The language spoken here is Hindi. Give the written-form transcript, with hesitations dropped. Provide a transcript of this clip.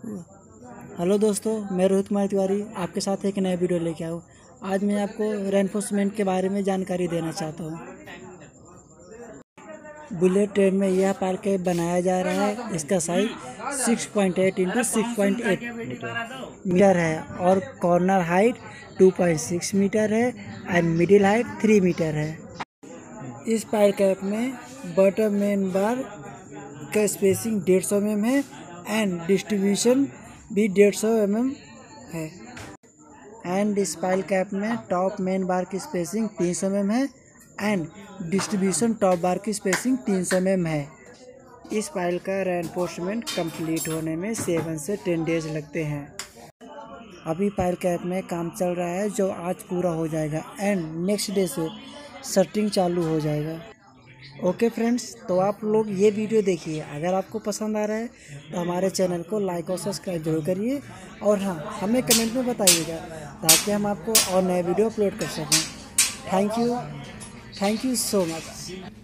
हेलो दोस्तों, मैं रोहित कुमार तिवारी आपके साथ एक नया वीडियो लेके आया हूँ। आज मैं आपको रेनफोर्समेंट के बारे में जानकारी देना चाहता हूँ। बुलेट ट्रेन में यह पार्क कैप बनाया जा रहा है। इसका साइज 6.8 इंटू 6.8 मीटर है और कॉर्नर हाइट 2.6 मीटर है एंड मिडिल हाइट 3 मीटर है। इस पार्क कैप में बॉटम मेन बार का स्पेसिंग 150 mm है एंड डिस्ट्रीब्यूशन भी 150 mm है। एंड इस पाइल कैप में टॉप मेन बार की स्पेसिंग 300 mm है एंड डिस्ट्रीब्यूशन टॉप बार की स्पेसिंग 300 mm है। इस पाइल का रेनफोर्समेंट कंप्लीट होने में 7 से 10 डेज लगते हैं। अभी पाइल कैप में काम चल रहा है जो आज पूरा हो जाएगा एंड नेक्स्ट डे से शटरिंग चालू हो जाएगा। ओके फ्रेंड्स, तो आप लोग ये वीडियो देखिए। अगर आपको पसंद आ रहा है तो हमारे चैनल को लाइक और सब्सक्राइब जरूर करिए और हाँ, हमें कमेंट में बताइएगा ताकि हम आपको और नए वीडियो अपलोड कर सकें। Thank you so much.